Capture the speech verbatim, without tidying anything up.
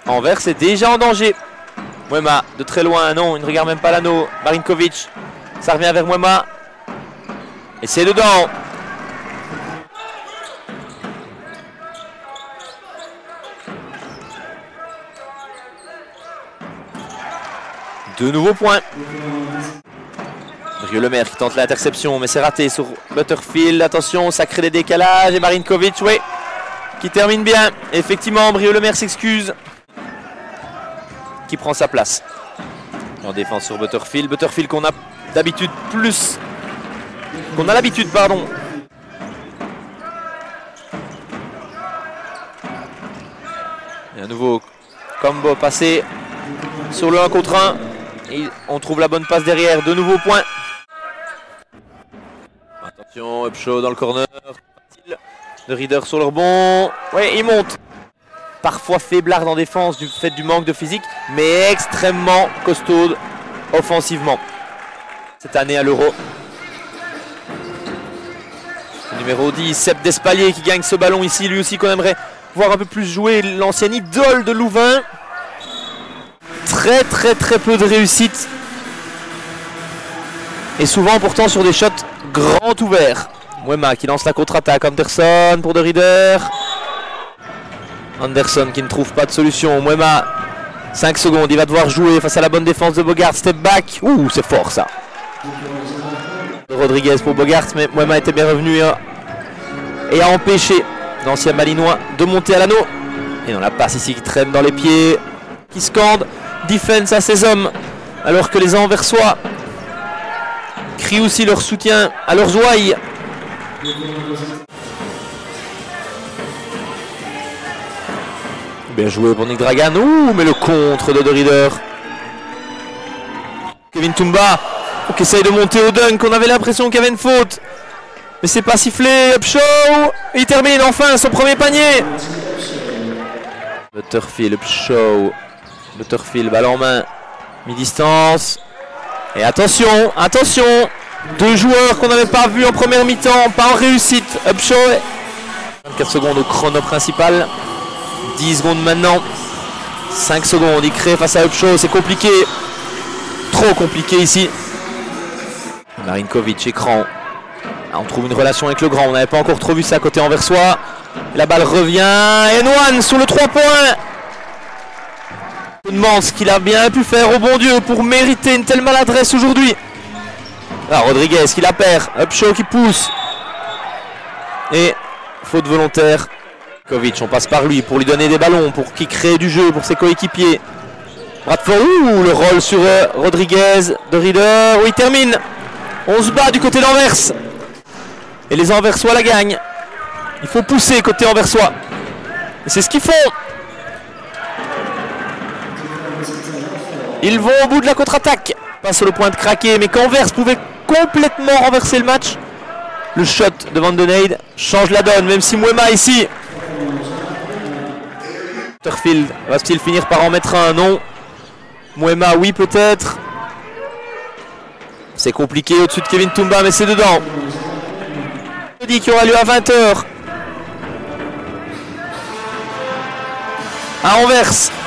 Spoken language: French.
Anvers est déjà en danger. Mwema de très loin, non, il ne regarde même pas l'anneau. Marinkovic, ça revient vers Mwema. Et c'est dedans. Deux nouveaux points. Brieux-Lemaire qui tente l'interception, mais c'est raté sur Butterfield. Attention, ça crée des décalages. Et Marinkovic, oui, qui termine bien. Et effectivement, Brieux-Lemaire s'excuse. Qui prend sa place. En défense sur Butterfield. Butterfield qu'on a d'habitude plus... Qu'on a l'habitude, pardon. Et un nouveau combo passé sur le un contre un. Et on trouve la bonne passe derrière. De nouveaux points. Attention, Upshaw dans le corner. De Reader sur le rebond. Oui, il monte. Parfois faiblard en défense du fait du manque de physique, mais extrêmement costaud offensivement. Cette année à l'Euro. Numéro dix, Seb Despalier qui gagne ce ballon ici. Lui aussi qu'on aimerait voir un peu plus jouer. L'ancienne idole de Louvain. Très très très peu de réussite. Et souvent pourtant sur des shots grand ouverts. Mwema qui lance la contre-attaque. Anderson pour De Reader. Anderson qui ne trouve pas de solution. Mwema, cinq secondes. Il va devoir jouer face à la bonne défense de Bogart. Step back. Ouh, c'est fort ça. Rodriguez pour Bogart. Mais Mwema était bien revenu et a, et a empêché l'ancien Malinois de monter à l'anneau. Et on la passe ici qui traîne dans les pieds. Qui scande. Defense à ses hommes. Alors que les Anversois crient aussi leur soutien à leurs ouailles. Bien joué pour Nick Dragan. Ouh, mais le contre de De Reader. Kevin Toumba qui essaye de monter au dunk. On avait l'impression qu'il y avait une faute. Mais c'est pas sifflé. Upshaw. Il termine enfin son premier panier. Butterfield, Upshaw. Butterfield, balle en main. Mi-distance. Et attention, attention. Deux joueurs qu'on n'avait pas vus en première mi-temps. Pas en réussite. Upshaw. vingt-quatre secondes au chrono principal. dix secondes maintenant. cinq secondes. Il crée face à Upshaw. C'est compliqué. Trop compliqué ici. Marinkovic, écran. On trouve une relation avec le grand. On n'avait pas encore trop vu ça côté anversois. La balle revient. Enwan sur le trois points. On demande ce qu'il a bien pu faire au bon Dieu pour mériter une telle maladresse aujourd'hui. Ah, Rodriguez qui la perd. Upshaw qui pousse. Et faute volontaire. Kovic, on passe par lui pour lui donner des ballons, pour qu'il crée du jeu pour ses coéquipiers. Bradford, ouh, le roll sur euh, Rodriguez, De Reader, où il termine. On se bat du côté d'Anvers. Et les Anversois la gagnent. Il faut pousser côté Anversois. Et c'est ce qu'ils font. Ils vont au bout de la contre-attaque. Pas sur le point de craquer, mais qu'Anvers pouvait complètement renverser le match. Le shot de Van Den Eyde change la donne, même si Mwema ici. Butterfield va-t-il finir par en mettre un? Non. Mwema, oui peut-être. C'est compliqué au-dessus de Kevin Toumba, mais c'est dedans. Jeudi qui aura lieu à vingt heures. À Anvers.